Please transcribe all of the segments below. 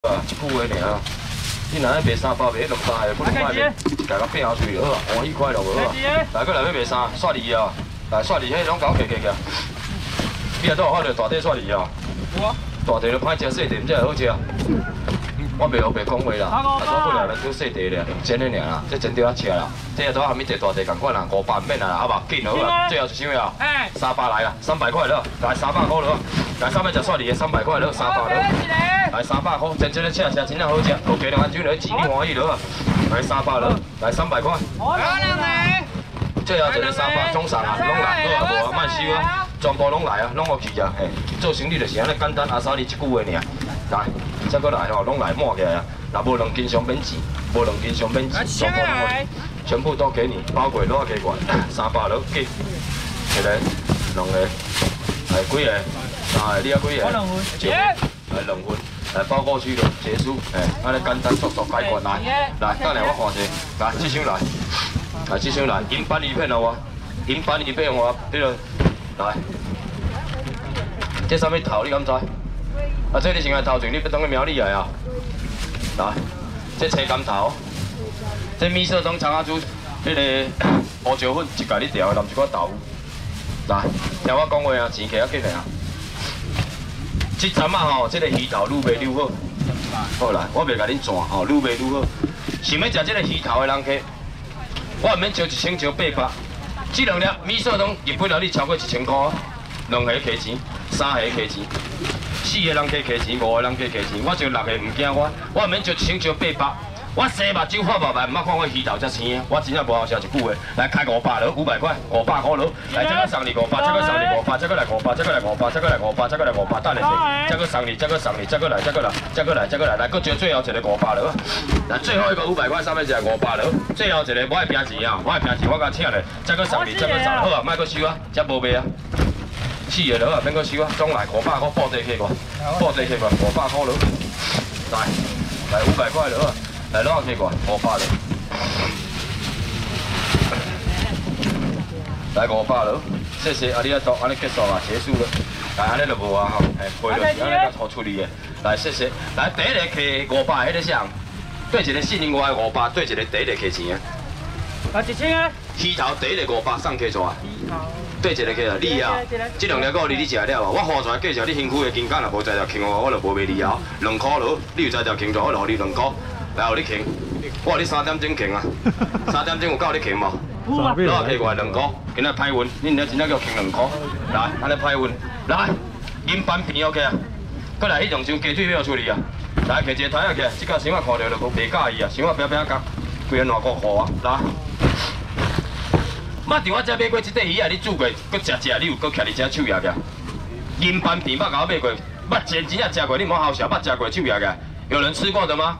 啊，一句话尔。你若要卖300，卖200个，不能卖卖，家己变后喙就好啊，欢喜快乐就好啊。来，过来要卖啥？刷梨啊！来，刷梨迄拢搞客客个。你也都有看到大地刷梨啊？有啊。大地就歹食，细地毋才会好食。我袂学袂讲话啦，啊，我过来咱做细地咧，用煎的尔啦，这真对啊吃啦。这下都暗暝地大地共款啦，500毋免啦，啊无紧好啊。最后一箱了，300来啦，300块了，来300块了，来300食刷梨的300块了，300了，来300块，真正的吃真正好食，高价两安酒来煮，你欢喜了，来300了，来300块。最后一个300中上啊，拢来，好啊无啊，莫收啊，全部拢来啊，拢有去啊，嘿，做生意就是安尼简单，阿嫂你一句话尔，来。 再过来吼，拢来满起来啊！若无2斤上免钱，无2斤上免钱，全部都给你，包括攞去罐，300落鸡，一个、2个，来几个？3个，你啊几个？我2份。来2份，来包过去就结束，安尼简单速速解决来，来，等下我看者，来这箱来，来这箱来，银板鱼片有啊，银板鱼片有啊，迄个来，这啥物头你敢知？ 啊，这你先来头前，你要当去苗栗来啊？来，这青柑头，这米色中长阿珠，迄个胡椒粉一家你调，淋一寡豆腐。来，听我讲话啊，钱摕啊紧的啊。这阵啊吼，这个鱼头愈卖愈好。好来，我袂甲恁赚吼，愈卖愈好。想要食这个鱼头的人客，我毋免招100招800。这2粒米色中日本料理超过1000块，2盒加钱，3盒加钱。 4个人加加钱，5个人加加钱，我招6个唔惊我毋免招100招800，我生目睭发目白，唔捌看我鱼头遮青的，我真正无好笑一句话。来开500了，500块，500块了，来这个送你500，这个送你500，这个来500，这个来500，这个来500，这个来500，等下摕，这个送你，这个送你，这个来，这个来，这个来，这个来，来，搁招最后一个500了，来最后一个500块，上面一个500了，最后一个我爱拼钱啊，我爱拼钱，我甲请咧，这个送你，这个送，好啊，莫搁收啊，遮无卖啊。 4个了啊，免搁收啊，总来500块报地客我，报地客我500块了，来500块了啊，来哪客我500了，来500了，谢谢啊，你啊多，安尼结束啊，结束了，来安尼就无啊吼，赔就是安尼甲拖处理的，来谢谢，来第一个客500迄个啥，对一个4零外的500，对一个第一个客钱啊，啊1000啊，鱼头第一个500送客怎啊？ 对一个客啊，你啊，这2粒够你食了无？我画出来计数，你身躯的金刚若无在条轻我就无卖你后2块落，你有在条轻我就互你2块，来互你轻，我互你3点钟轻啊，3点钟有够你轻无？哪客过来2块，今仔歹运，恁了真正叫轻2块，来，安尼歹运，来，银板片 OK 啊，过来迄种箱鸡腿要处理啊，来摕一个台仔起来，即个箱仔看到就袂介意啊，箱仔平平角，规个烂骨糊啊，来。 捌伫我遮买过即块鱼啊！你煮过，搁食，你有搁徛伫遮手摇个？银斑片捌甲我买过，捌真正食过，你莫好笑，捌食过手摇个？有人吃过的吗？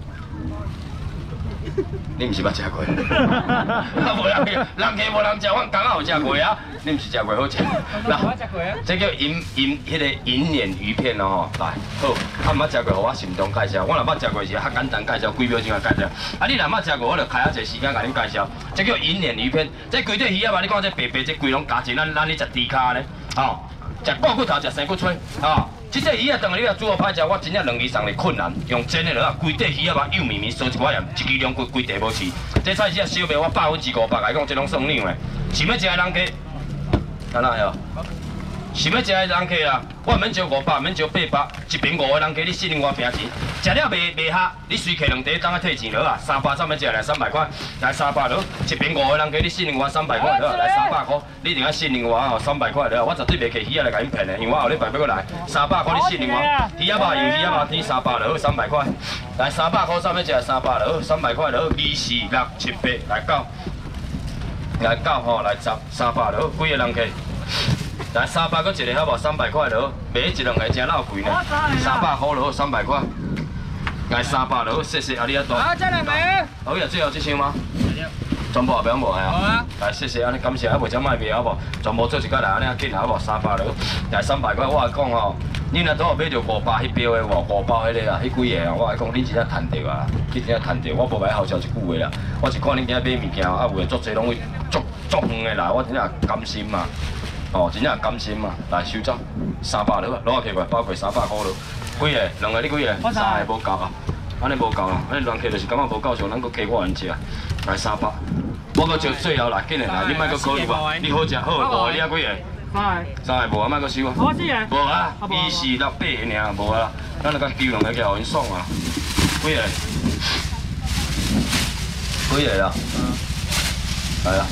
你毋是捌食过？无人客无人食，我刚好有食过啊！你毋是食过好食？嗱，这叫迄个银鲢鱼片哦，来好，啊毋捌食过，互我慎重介绍。我若捌食过是较简单介绍，几秒钟啊介绍。啊，你若捌食过，我就开一个时间甲恁介绍。这叫银鲢鱼片，这规对鱼啊嘛，你看这白白这规拢加进咱咧食猪骹咧，哦，食骨骨头，食生骨脆，哦。 即只鱼啊，当然你若煮好歹食，我真正2日送你困难。用煎的落啊，规底鱼啊嘛幼绵绵，烧一寡盐，1支量规地无饲。这菜市啊烧卖我500来讲，这拢算两的。想要食的人客，安那哟？想要食的人客啊，我免招500，免招800，一边5个人客，你4零外平钱。食了袂合，你随客2茶，当啊退钱落啊。300怎么食来300块，来300落，一边5个人客，你4零外300块落，来300块，你定啊4零外哦300块落，我绝对袂客鱼啊来甲恁骗的，因为我后礼拜要过来300块，你4零外，鱼啊肉用鱼啊肉天300落300块，来300块怎么食300落300块落，2、4、6、7、8来9，来9吼来10 300落，几个人客？ 来300个一个好无？300块落，买1、2个真老贵呢。300块落300块，来300落，谢谢阿里阿多。好，再来没？好呀，最后一箱吗？全部后边无系啊？好啊。来，谢谢，安尼感谢，啊袂只卖卖好无？全部做一个来，安尼紧好无？300落，来300块，我讲吼，你若拄好买着500迄标的5包迄个啊，迄几个啊，我讲你真正赚着啊，你真正赚着，我无歹好笑一句话啦。我是看恁今仔买物件，啊有诶足济拢会足远的来，我真正甘心嘛。 哦，真正甘心嘛！来收走300落，攞下去过，包括300块落。 几个？两个你几个？3个无够啊，安尼无够啊，安尼乱客就是感觉无够上，咱搁加我人食，来300。我搁招最后来，紧的来，你莫搁考虑啊，你好食好5个，你啊几个？3个无啊，莫搁收啊。 我4个。 无啊，2、4、6、8个尔，无啊，咱就甲揪两个起来，互因爽啊。几个？几个啦？来啊！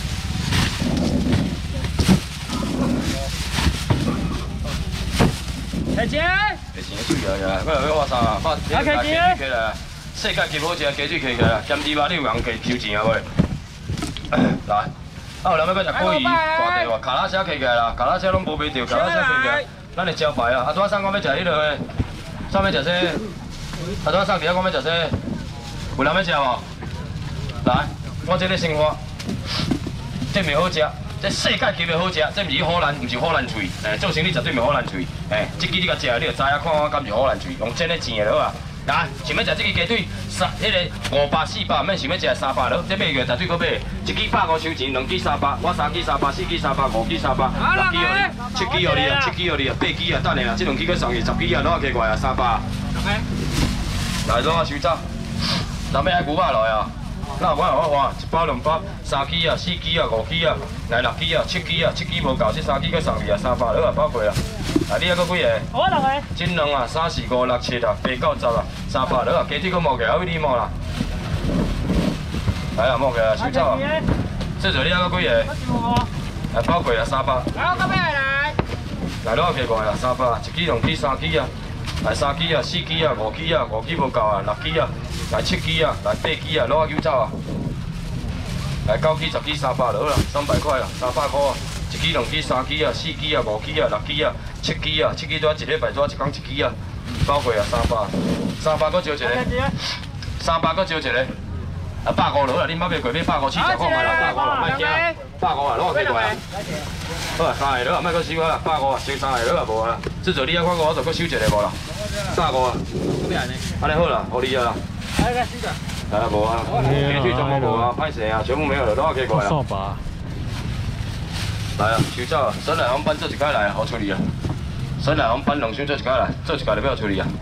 开钱！ 会成水啊！我来我3啊，把鸡水起来，世界级好食鸡水起来，咸猪肉你有人给收钱啊未？来，啊有人要搁食桂鱼，大地话，卡拉车起来啦，卡拉车拢无卖着，卡拉车起来，咱的招牌啊！啊，拄仔送我要食迄落个，送要食啥？啊，拄仔送伫遐我要食啥？有人要食无？来，我这个生活，这袂好食。 这世界级的好食，这毋是好难，毋是好难喙。做生意绝对袂好难喙。这支你甲食，你就知影看我敢是好难喙，用真的钱的好啊。来，想要食这支鸡腿，迄个500、400，免想要食300咯。这买个绝对搁买，一支150收钱，2支300，我3支300、4支300、5支300、6支7支互你啊，7支互你啊，8支啊，等下啊，这2支搁送去10支啊，攞起过来啊，300。来，攞我收走，咱要爱牛肉来啊。 那我换1包2包，3支啊、4支啊、5支啊，来6支啊、7支啊，7支无够，这3支搁送你啊，300好啊，包过啊。啊，你还搁几个？我6个。这2啊，3、4、5、6、7啊，8、9、10啊，300好啊，鸡腿搁摸起来，还有你摸啦。来啊，摸起来，收走啊。这就你还搁几个？来包过啊，300。来，我搁买来。来，攞起过来啊，300，1支、2支、3支啊，来3支啊、4支啊、5支啊、5支无够啊，6支啊。 来7支啊，来8支啊，攞我揪走啊！来9支、10支300就好啦，300块啦，300块啊！1支、2支、3支啊、4支啊、5支啊、6支啊、7支啊，7支拄啊1礼拜拄啊1工1支啊，包过啊300，300搁招一个，300搁招一个，啊150落啦，恁捌买过买150试食看卖啦，150啦，莫惊，150啊，攞我过过来。好啊，3个落啊，莫搁收啊，150啊，收3个落啊无啊，这做你啊看我就搁收一个无啦，150啊，安尼好啦，互你啊啦。 来啊，无啊，鸡腿全部无啊，歹势啊，全部没有了，都要给过来。来啊，收走啊！省来航班做一摆来，好处理啊！省来航班2箱做一摆来，做一摆就要处理啊！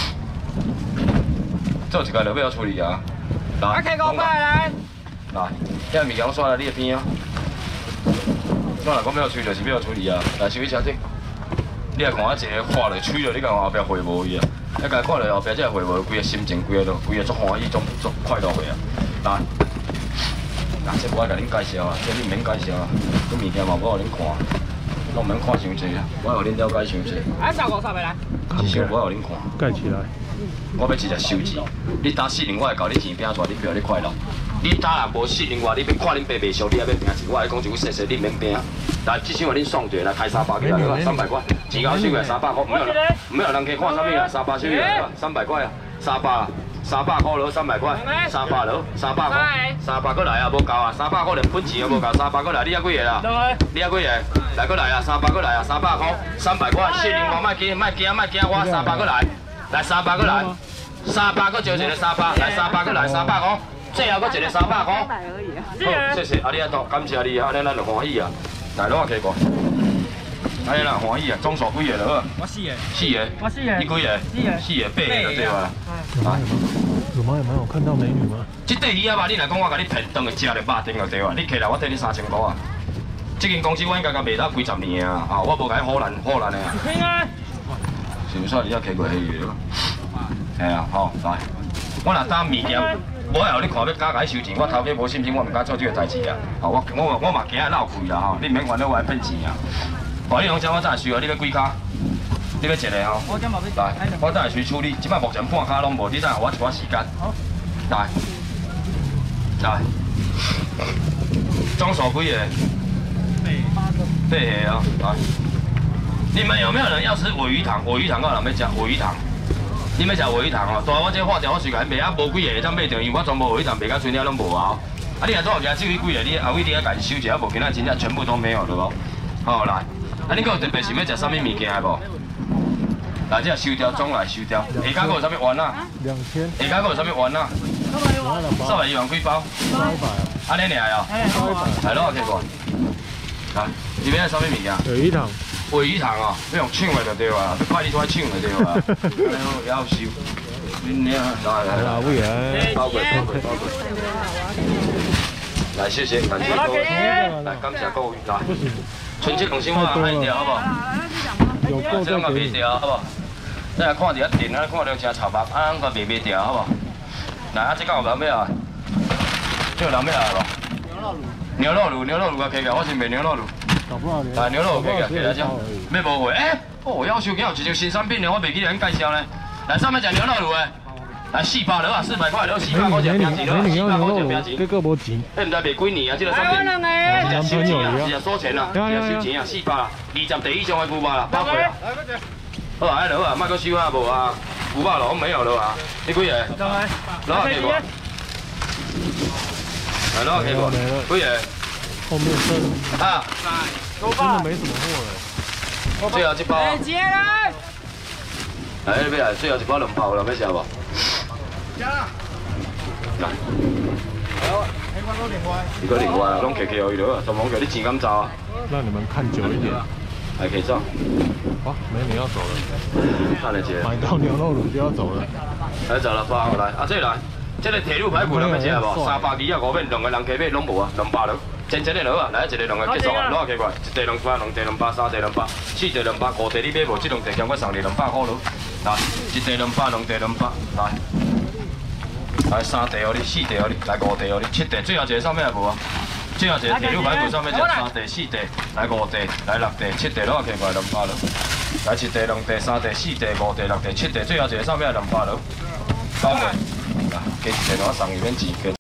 做一摆就要处理啊！来，5摆来。来，遐物件刷来你的边啊！我若讲要处理，就是要处理啊！来，收去车顶。你来看我一个看落吹落，你讲后壁回无伊啊？ 一家看落后壁，这回无，规个心情，规个足欢喜，足快乐个啊！来，嗱，这我甲恁介绍啊，这你毋免介绍啊，这物件嘛我互恁看，我毋免看伤济啊，我互恁了解伤济。啊，150来。至少我互恁看。盖起来。我要直接收钱，你打4年我会交你钱拼出来，你不要你快乐。你打若无4年外，你要看恁爸卖俗，你还要拼钱，我来讲一句细细，你免拼。来，这箱啊恁爽着，来开300起来，300块，钱交收来300块，唔要人家看啥物啊，300收起来，300块啊，300啊，300块落300块，300落300块，300过来啊，无够啊，300块连本钱都无够，300过来，你还几个啦？你还几个？来过来啊，300过来啊，300块，300块，4年外莫惊，我300过来，来300过来，300过招一个300，来300过来300块。 最后搁一个300块，好，谢谢阿你阿多，感谢你，安尼咱就欢喜啊。来，攞下起过，安尼啦欢喜啊，总数几个就好。我4个。4个。我4个。你几个？4个，8个就对啦。 有吗？有看到美女吗？ 这第二啊吧，你若讲我甲你骗，当去食着肉丁就对啊。你起来我替你3000块啊。这间公司我应该甲卖到几10年啊，啊，我无甲你好难的啊。是毋煞你遐起过迄个？系啊，好来，我若打物件。 我后你看要假甲伊收钱，我头家无信心，我唔敢做这个代志啊！哦，我嘛惊闹亏啦吼，你免烦恼我来骗钱啊！哦，你两只我再来收啊，你要几卡？你要一个吼？来，我再来随处理，即摆目前半卡拢无，你再互我一寡时间。好。来，总数几个？8个啊！来，你们有没有人要吃尾鱼汤？尾鱼汤我有人要食尾鱼汤。 你要食尾鱼汤哦，大我这化条我随甲卖啊，无几个会当买着，因为我全部尾鱼汤卖到剩了拢无啊。啊，你若做后边只有几个，你后尾你要家己收一下，无其他真正全部都没有了哦。好来，啊，你搁有特别想要食啥物物件的无？来，这收掉，总来收掉。下骹搁有啥物丸啊？2000。下骹搁有啥物丸啊？300元几包？300。安尼尔哦。来，攞下去过。来，里面有啥物物件？ 尾鱼汤。 鲔鱼汤哦，你用抢的就对啊，你快你出来抢就对啊。要收，你来， 位啊， 包过。来，谢谢，感谢各位，来感谢各位，来，春节两箱啊，卖掉好不好？ 有够这两个卖掉好不好？再来看一下店啊，看到真炒白，啊，个卖掉好不好？来，啊，这个有人要啊？这有人要来无？牛肉卤啊，可以个，我是卖牛肉卤。来，牛肉可以个，给大家。要无货？哦，要求有一个新产品呢，我袂记得恁介绍呢。来，上面讲牛肉卤诶。来400了啊，400块了，400块钱平钱了，400块钱平钱。 这个无钱。 迄唔知卖几年啊？这个产品。 男朋友一日收钱啦，一日收钱啊，400啦，20地以上的牛肉啦，包括啦。好啊，好啊，莫搁收啊，无啊，牛肉咯，没有了啊。你几个？来，几个？来，几个？几个？ 后面剩啊， 真的没什么货了。 最后一包。来，你要来，最后一包2包了，要吃无？来，一个另外，拢客客而落啊，专门叫你钱敢走啊？ 让你们看久一点。 来，可以走。 好，美女要走了。 看得见。 买到牛肉卤就要走了。 来走了，包来，啊这来，这个铁路排骨咱要吃无？320啊5面，2个人加买拢无啊，200了。真正的落啊，来一个2个结束啊，攞起过来，一地200，2地200，3地200，4地200，5地你买无？这2地强我送你200块咯。来，一地200，2地200，来。来3地哦你，4地哦你，来5地哦你，7地，最后一个上面无啊？最后一个铁路排骨上面就3地、4地，来5地，来6地、7地，攞起过来200了。来1地、2地、3地、4地、5地、6地、7地，最后一个上面200了。包过，来，给一地我送你免钱。